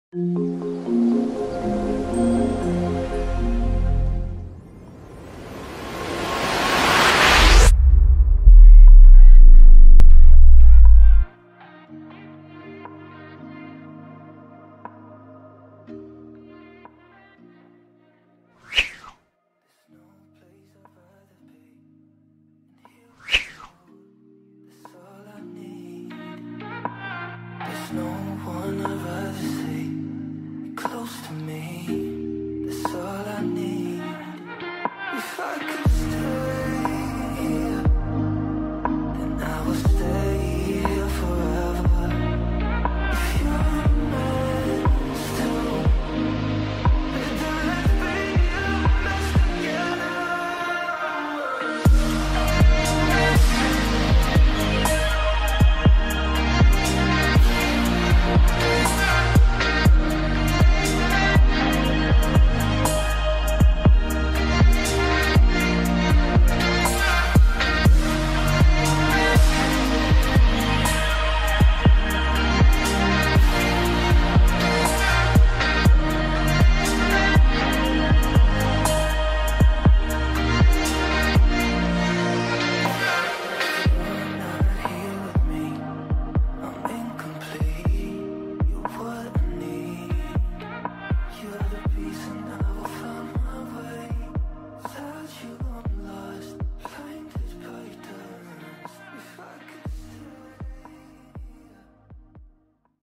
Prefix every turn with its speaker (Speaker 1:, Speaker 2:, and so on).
Speaker 1: No one I'd rather see close to me. That's all I need. If I could stay here, then I will stay here forever. If you're meant to, then let's be a mess together. You're the peace and